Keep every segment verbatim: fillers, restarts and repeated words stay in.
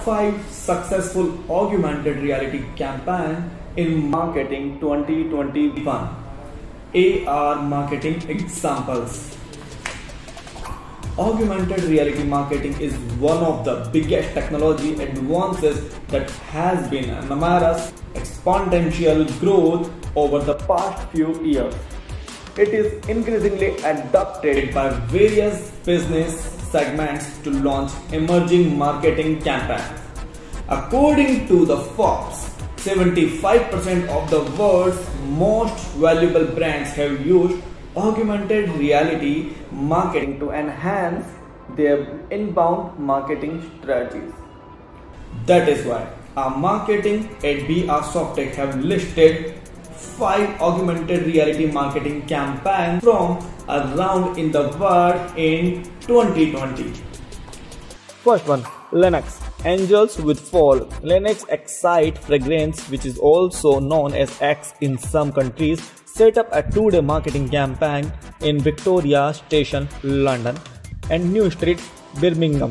five successful augmented reality campaigns in marketing twenty twenty-one. A R marketing examples. Augmented reality marketing is one of the biggest technology advances that has been a numerous exponential growth over the past few years. It is increasingly adopted by various business segments to launch emerging marketing campaigns. According to the Forbes, seventy-five percent of the world's most valuable brands have used augmented reality marketing to enhance their inbound marketing strategies. That is why our marketing at B R Softech have listed five augmented reality marketing campaigns from around in the world in twenty twenty. First one, Lynx, Angels with Fall. Lynx Excite fragrance, which is also known as X in some countries, set up a two-day marketing campaign in Victoria Station, London and New Street, Birmingham.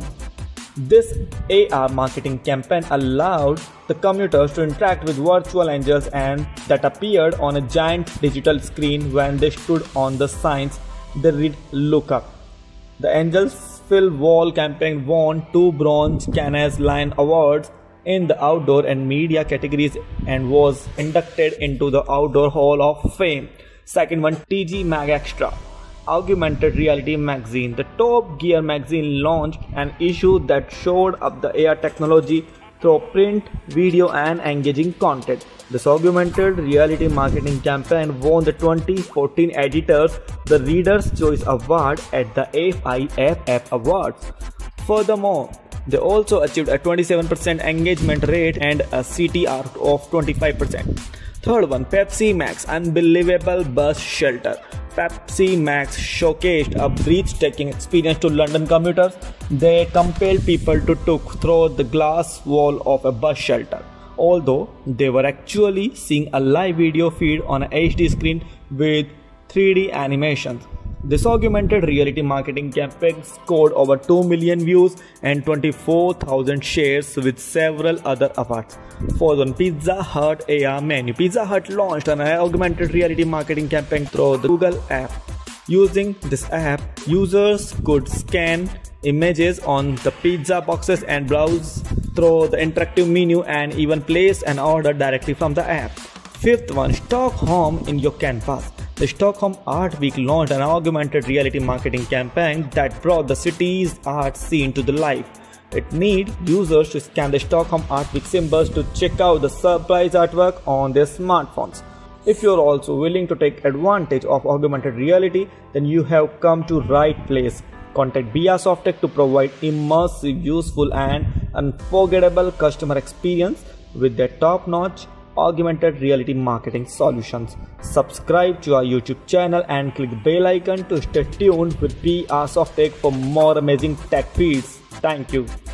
This A R marketing campaign allowed the commuters to interact with virtual angels and that appeared on a giant digital screen when they stood on the signs they read "Look Up." The Angels Fill Wall campaign won two Bronze Cannes Lion Awards in the outdoor and media categories and was inducted into the Outdoor Hall of Fame. Second one, T G Mag Extra, Augmented Reality Magazine. The Top Gear magazine launched an issue that showed up the A R technology through print, video and engaging content. This augmented reality marketing campaign won the twenty fourteen Editors the Reader's Choice Award at the F I F F Awards. Furthermore, they also achieved a twenty-seven percent engagement rate and a C T R of twenty-five percent. Third one, Pepsi Max Unbelievable Bus Shelter. Pepsi Max showcased a breathtaking experience to London commuters. They compelled people to look through the glass wall of a bus shelter, although they were actually seeing a live video feed on a H D screen with three D animations. This augmented reality marketing campaign scored over two million views and twenty-four thousand shares with several other awards. Fourth one, Pizza Hut A R menu. Pizza Hut launched an augmented reality marketing campaign through the Google app. Using this app, users could scan images on the pizza boxes and browse through the interactive menu and even place an order directly from the app. Fifth one, Stockholm in your canvas. The Stockholm Art Week launched an augmented reality marketing campaign that brought the city's art scene to the life. It needs users to scan the Stockholm Art Week symbols to check out the surprise artwork on their smartphones. If you're also willing to take advantage of augmented reality, then you have come to right place. Contact B R Softech to provide immersive, useful and unforgettable customer experience with their top-notch augmented reality marketing solutions. Subscribe to our YouTube channel and click the bell icon to stay tuned with B R Softech for more amazing tech feeds. Thank you.